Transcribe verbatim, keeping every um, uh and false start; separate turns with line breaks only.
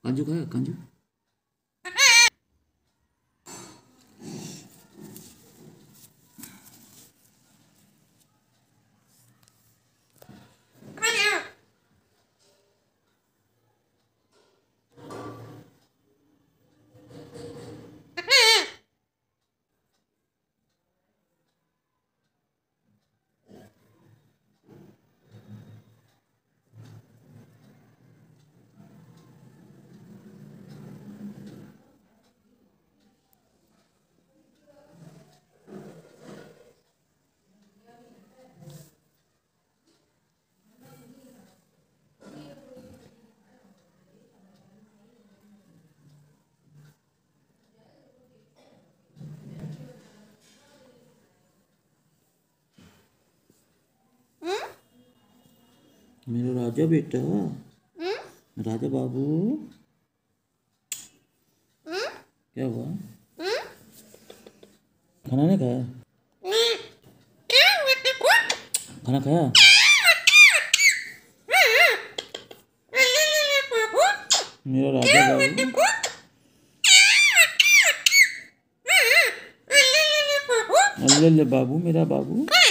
काजू खाया काजू। मेरा राजा बेटा, राजा बाबू, क्या हुआ? खाना नहीं खाया? खाना खाया? मेरा राजा बाबू, अल्ले ले बाबू, मेरा बाबू।